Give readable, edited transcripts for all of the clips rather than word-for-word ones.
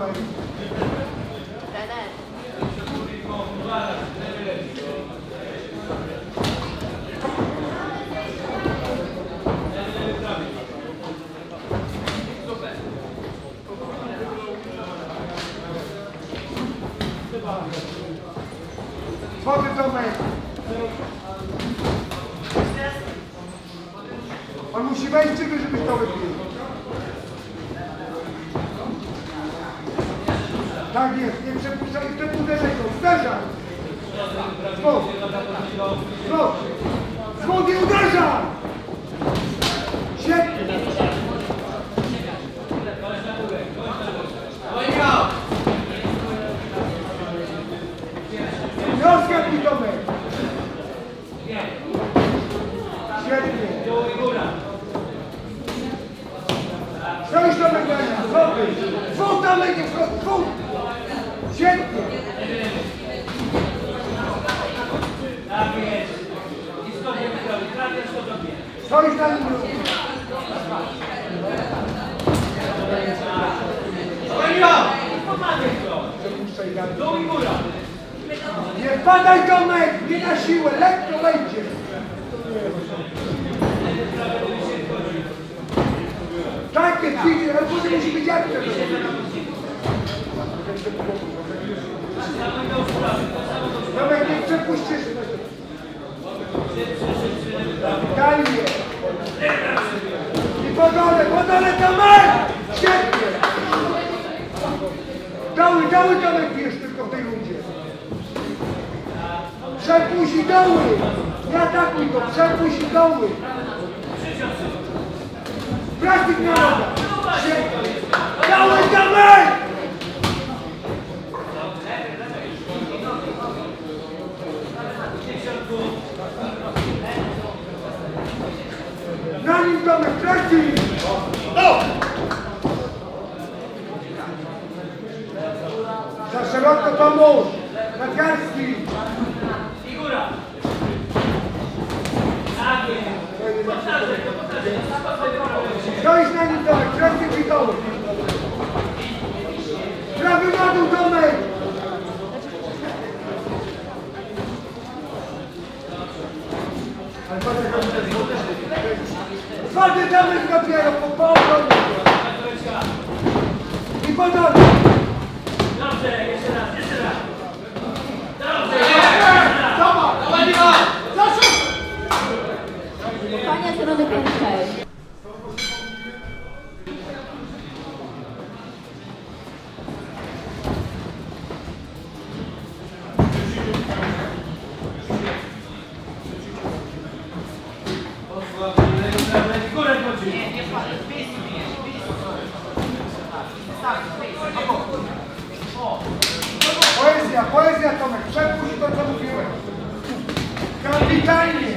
Tomek. Schody Tomek. On musi wejść w ciebie, żebyś to wypił. Tak jest, nie przepuszczaj i wtedy uderzaj go. Uderzaj! Zwód! Zwód! Zwód i uderzaj! Świetnie! Nie odskakuj Tomek! Świetnie! Stoisz Tomek na nim! Zwód Tomek! Zwód! Świetnie! Tak jest! I stopnie zrobić, prawie stopnie. Stoisz na nim! Dół i góra! Nie wpadaj Tomek! Nie na siłę! Lekko wejdzie! Tak jest, widzisz, ale później musi być jak to. Tomek, nie przepuścisz. Kapitalnie. I po dole Tomek! Świetnie! Doły Tomek bierz tylko w tej rundzie. Przepuść i doły! Nie atakuj go, przepuść i doły! Praktyk na noga! Świetnie! Doły Tomek! Na nim Tomek, praktyk! Za szeroko pomóż! Nadgarstki! I góra! Tak jest! Stoisz na nim Tomek, praktyk i doły! Prawy na dół Tomek! Twardy Tomek dopiero po obronie! I po dole! Dobrze, jeszcze raz! Dobrze! Panie strony kończej. Górę chodzi! Nie Poezja Tomek, przepuść to co mówiłem. Kapitalnie!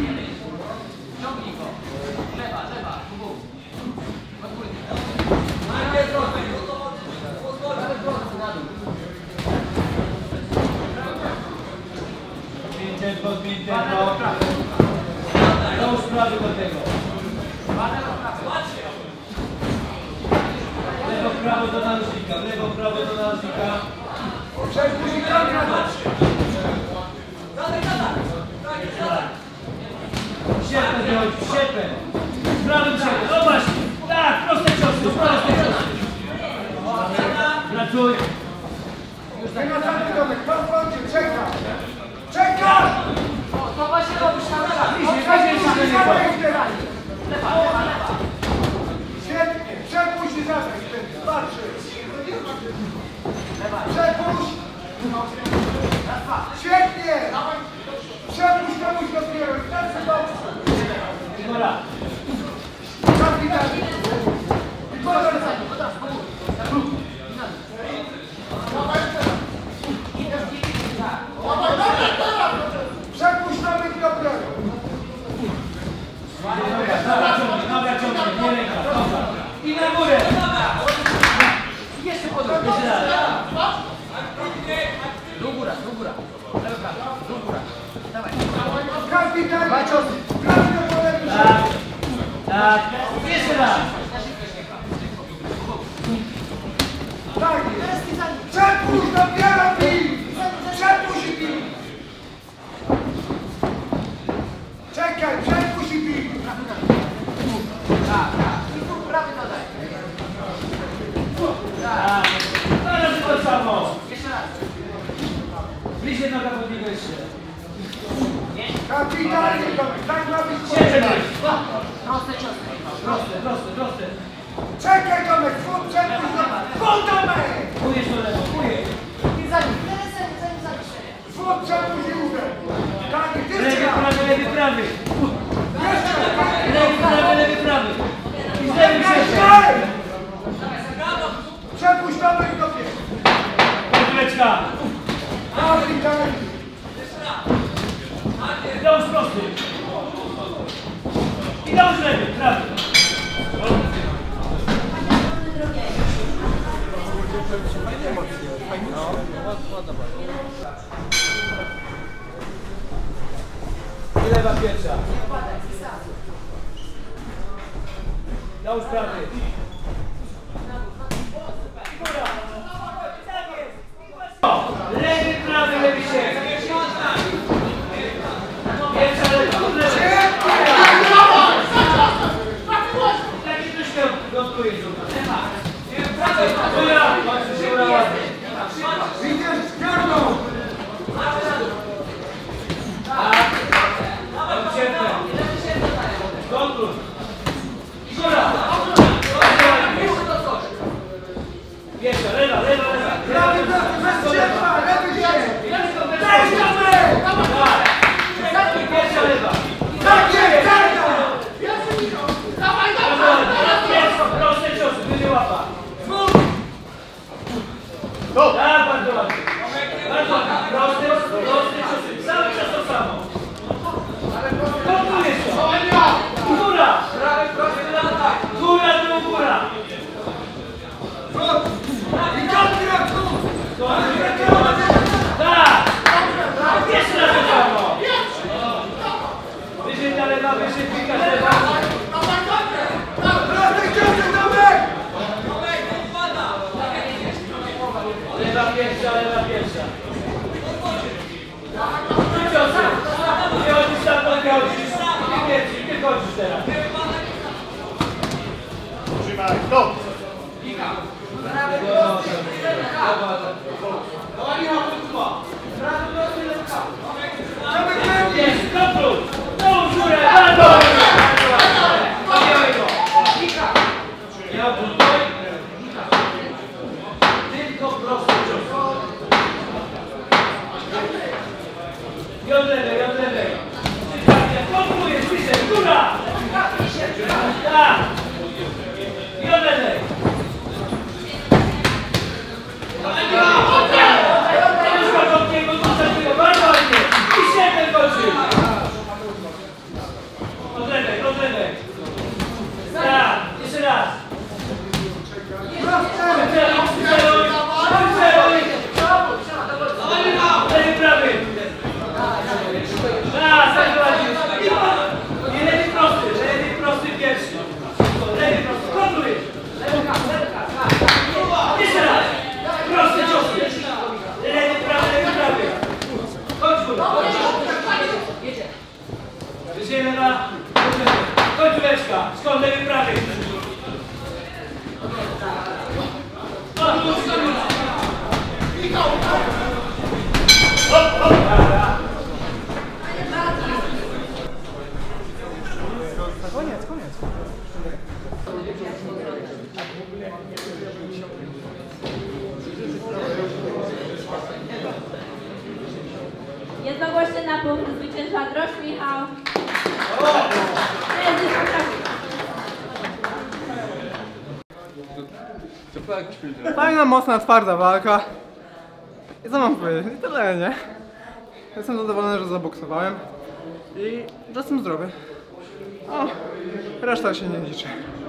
Podbić tempo. Dąż prawy do tego. Lewo, prawo do narożnika. Lewo, prawo do narożnika. Przepuść i kontra! Siepę wychodzi, siepę. Prawym siepę. No właśnie. Tak, proste ciosy, proste ciosy. Pracuj. Nie ma żadnych Tomek, pan wchodzi, czeka! Czekasz! To właśnie robisz na lewa. Świetnie! Przepuść i zagraj! Patrzy! Przepuść! Świetnie! Przepuść komuś dopiero! I tak sobie dobrze! Góra. Kapitalnie! I podaj przepuść Tomek dopiero! Dobra, ciągnij, nie ręka, dobra. I na górę. Jeszcze podróż. Jeszcze raz. Do góra. Lewo, prawo. Do góra. Dawaj. Kapitalnie! Prawie do polegu! Tak. Jeszcze raz. Tak jest! Bliżej noga podbiegłeś się. Kapitalnie, tak ma być. Siedzieć. Proste ciosy. Proste. Czekaj, Tomek, swój przepuść. Swój, Tomek! Kujesz do lewo, kujesz. Swój przepuść i uderz. Tak, Lewy, jeszcze raz. prawy, lewy, prawy. Jeszcze raz. Lewy, prawy. I z lewym przejściem. Ej! Przepuść Tomek do pies. Podwóreczka. Kapitalnie. Dąż prosty. I dąż lewy, prawy. I lewa pierwsza. Dąż prawy. Lewy, prawy, lewy się. Pierwsza lewa, taki troszkę gotuje. Góra, patrzcie się ładnie. Widzisz, zgarną. Kontrol. Góra. Pierwsza, lewa. Prawy bez sierpa, lewy się. Daj, Tomek! Pierwsza lewa. Tak jest, czarna. Proste ciosy, będzie łapa. Tak, bardzo ładnie. Bardzo ładnie. Proste ciosy. Cały czas to samo. Kontrolujesz to. Góra. Góra, tu góra. I kontra tu. Tak. Jeszcze raz to samo. Wyżej na lewa, wyżej klikasz lewa. Proste ciosy, Tomek. Lewa pierwsza. Trzy ciosy. Nie chodzisz tam, nie chodzisz. Ty chodzisz teraz. Trzymaj, stop! Tomek lewy. Jest, kontrol. Tą górę, bardzo. Nie opuszczaj. Tylko prosto cios. I od lewej. Kontrolujesz, bliżej, góra. Tak. I od lewej. Bardzo ładnie. I siedem kończy. Od lewej. Tak, jeszcze raz. Lewy, prawy. Raz, tak ładnie. I lewy prosty pierwszy. Lewy prosty, kontrolujesz. Jeszcze raz. Proste ciosy. Lewy, prawy. Chodź góra. Wyżej lewa. Chodź góreczka. Skąd lewy, prawy. Jednogłośnie na punkt zwycięża Droż Michał. Fajna, mocna, twarda walka. I co mam powiedzieć? I tyle, nie? Jestem zadowolony, że zaboksowałem. I że jestem zdrowy. O, reszta się nie liczy.